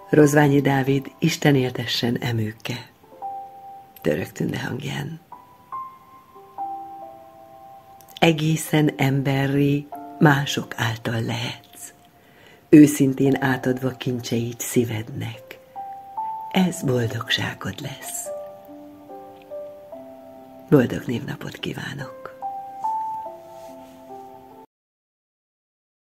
Rozványi Dávid, Isten éltessen emőke. Török Tünde hangján. Egészen emberré mások által lehetsz, őszintén átadva kincseit szívednek. Ez boldogságod lesz. Boldog névnapot kívánok!